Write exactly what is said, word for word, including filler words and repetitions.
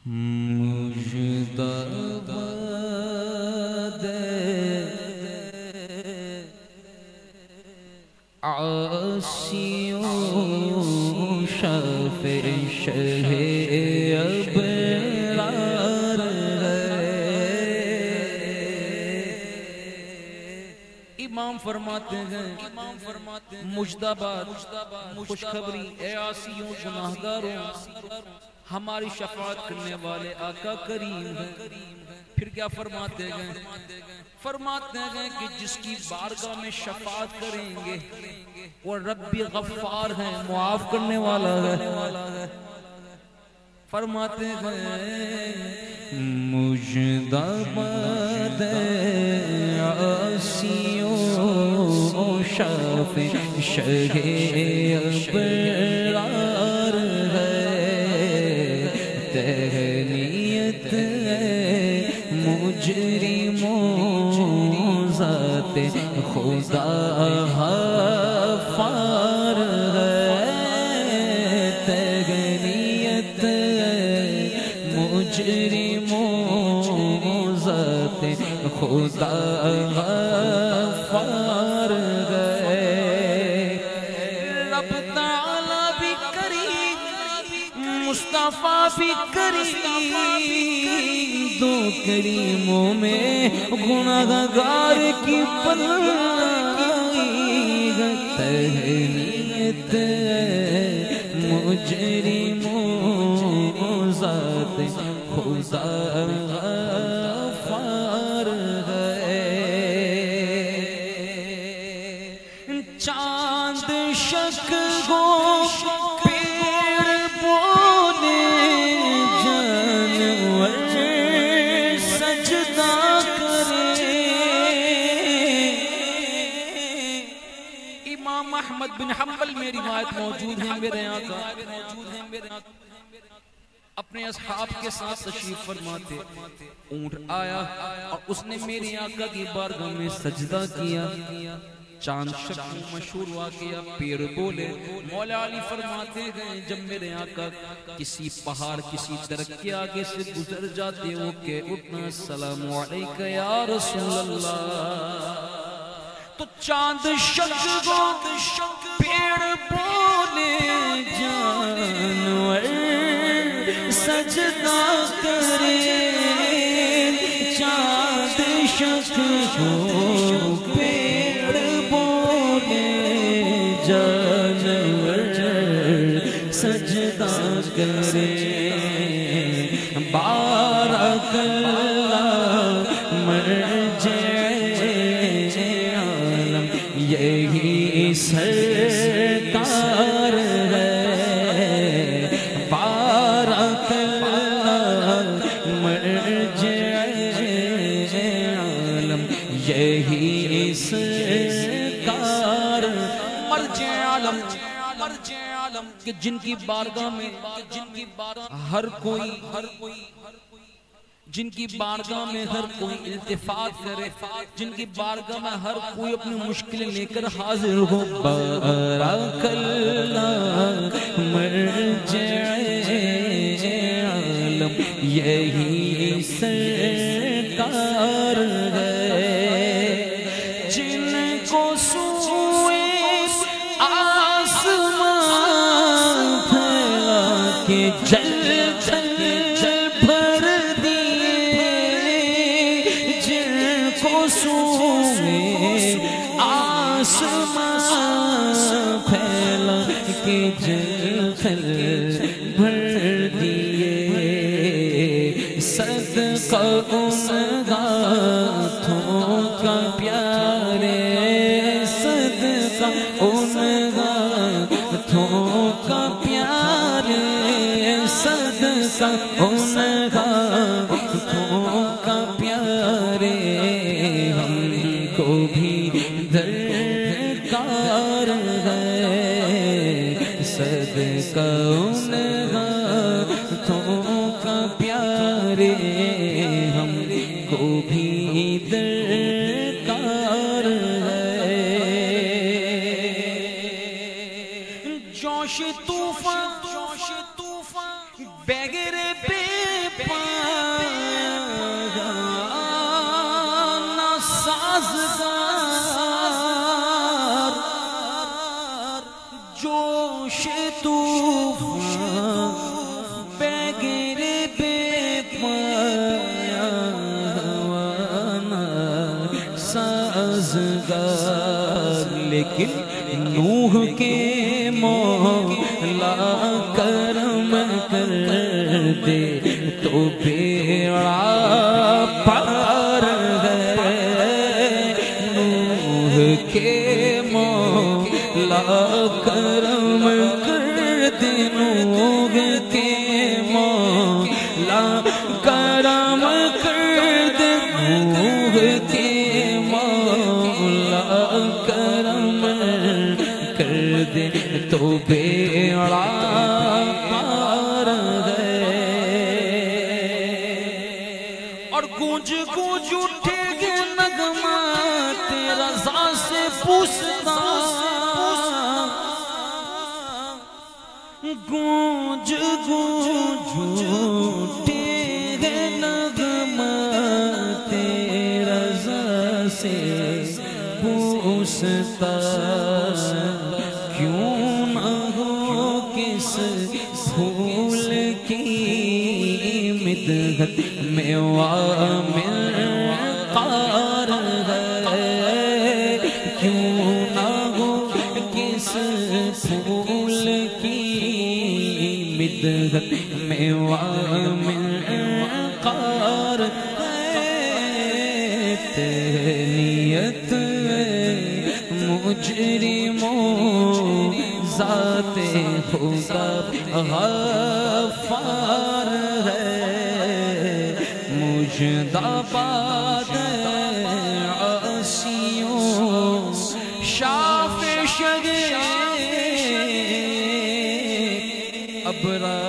مجدہ آسیو شفعِ شہِ ابرار ہے۔ امام فرماتے ہیں مجدہ باد خوشخبری اے آسیوں گناہگاروں، ہماری شفاعت کرنے والے آقا کریم ہیں۔ پھر کیا فرماتے ہیں؟ فرماتے ہیں کہ جس کی بارگاہ میں شفاعت کریں گے وہ رب غفار ہے، معاف کرنے والا ہے۔ فرماتے ہیں مجدہ باد آسیو شفعِ شہِ ابرار ہے۔ تہنیت مجرموں ذات خدا غفار ہے۔ تہنیت مجرموں ذات خدا غفار ہے۔ رب تعالیٰ بھی کریم، مصطفیٰ بھی کریم، دو کریموں میں گناہگار کی بلائی ہے۔ تہنیت مجرموں ذات خدا غفار ہے۔ چاند شک گو پیڑ بولے جانور سجدہ کرے۔ امام احمد بن حنبل میں روایت موجود ہے، میرے آقا اپنے اصحاب کے ساتھ تشریف فرماتے، اونٹ آیا اور اس نے میرے آقا کی بارگاہ میں سجدہ کیا۔ چاند شک مشہور واقعہ، پیڑ بولے۔ مولا علی فرماتے ہیں جب میرے آقا کسی پہاڑ کسی درخت کے آگے سے گزر جاتے وہ کہ اٹھنا السلام علیکہ یا رسول اللہ، تو چاند شک گو پیڑ بولے جانور سجدہ کرے۔ چاند شک گو پیڑ بولے جانور سجدہ کرے۔ بارک اللہ مرجع عالم یہی سرکار ہے۔ بارک اللہ مرجع عالم یہی سرکار۔ مرجع عالم کہ جن کی بارگاہ میں جن کی بارگاہ ہر کوئی ہر کوئی جن کی بارگاہ میں ہر کوئی التفات کرے، جن کی بارگاہ میں ہر کوئی اپنی مشکلیں لے کر حاضر ہو۔ بارک اللہ مرجع عالم یہی سرکار ہے۔ جن کو سوئے آسمان پھیلا کے جل جل بھر دیے، جن کو سوئے آسمان پھیلا کے جل جل بھر دیے۔ صدقہ ان گاتھوں کا پیارے، صدقہ ان گاتھوں کا پیارے، صدقہ ان گاتھوں کا پیارے۔ ہم کو بھی درکار ہے، صدقہ ان گاتھوں کا پیارے، ہم کو بھی درکار ہے۔ جوش طوفان بغیر بے سازگار جوش طوفان بغیر بے پایا سازگار لیکن نوح کے مولا کرم کر دے تو بیڑا پار گئے نوح کے مولا کرم کر دے نوح کے مولا کرم کر دے نوح کے مولا کرم کر دے تو بیڑا پار گئے اور گونج گونج اٹھے گے نغمہ تیرا رضا سے پوچھتا گونج گونج اٹھے گے نغمہ تیرا رضا سے پوچھتا کیوں نہ ہو کس پھول کی مدحت میں وامل قار ہے کیوں نہ ہو کس پھول کی مدحت میں وامل قار ہے تہنیت مجرموں ذات خدا غفار ہے مجدہ باد آسیو شافعے ابرار